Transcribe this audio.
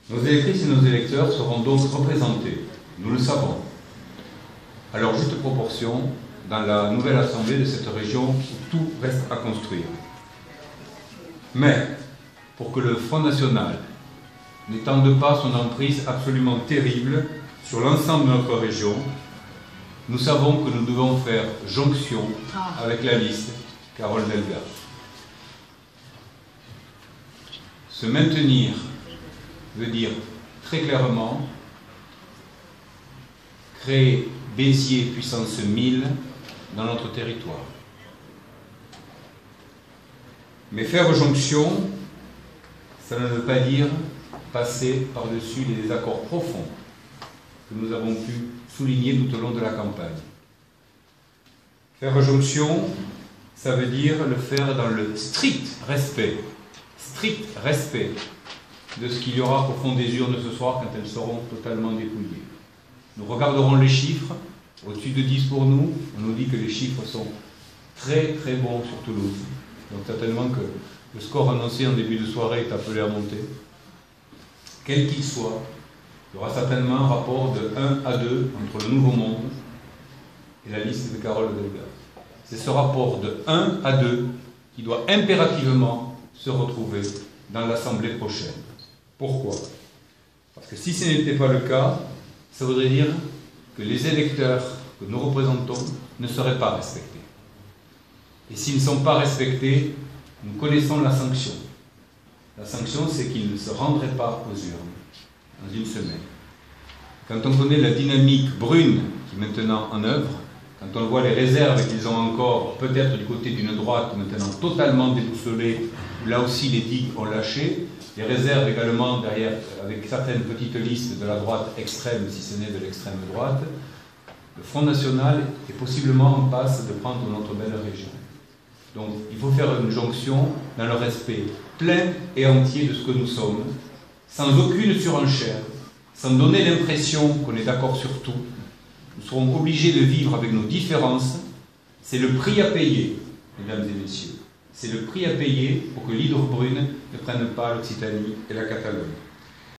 Nos électrices et nos électeurs seront donc représentés, nous le savons, à leur juste proportion dans la nouvelle assemblée de cette région où tout reste à construire. Mais, pour que le Front National n'étende pas son emprise absolument terrible sur l'ensemble de notre région, nous savons que nous devons faire jonction avec la liste Carole Delga. Se maintenir veut dire très clairement créer Béziers puissance 1000 dans notre territoire. Mais faire jonction, ça ne veut pas dire passer par-dessus les désaccords profonds que nous avons pu souligner tout au long de la campagne. Faire jonction, ça veut dire le faire dans le strict respect de ce qu'il y aura au fond des urnes ce soir quand elles seront totalement dépouillées. Nous regarderons les chiffres, au-dessus de 10 pour nous, on nous dit que les chiffres sont très très bons sur Toulouse. Donc certainement que le score annoncé en début de soirée est appelé à monter. Quel qu'il soit, il y aura certainement un rapport de 1 à 2 entre le Nouveau Monde et la liste de Carole Delga. C'est ce rapport de 1 à 2 qui doit impérativement se retrouver dans l'Assemblée prochaine. Pourquoi? Parce que si ce n'était pas le cas, ça voudrait dire que les électeurs que nous représentons ne seraient pas respectés. Et s'ils ne sont pas respectés, nous connaissons la sanction. La sanction, c'est qu'ils ne se rendraient pas aux urnes dans une semaine. Quand on connaît la dynamique brune qui est maintenant en œuvre, quand on voit les réserves qu'ils ont encore, peut-être du côté d'une droite maintenant totalement déboussolée, où là aussi les digues ont lâché, les réserves également derrière, avec certaines petites listes de la droite extrême, si ce n'est de l'extrême droite, le Front National est possiblement en passe de prendre notre belle région. Donc il faut faire une jonction dans le respect plein et entier de ce que nous sommes, sans aucune surenchère, sans donner l'impression qu'on est d'accord sur tout. Nous serons obligés de vivre avec nos différences. C'est le prix à payer, mesdames et messieurs. C'est le prix à payer pour que l'hydre brune ne prenne pas l'Occitanie et la Catalogne.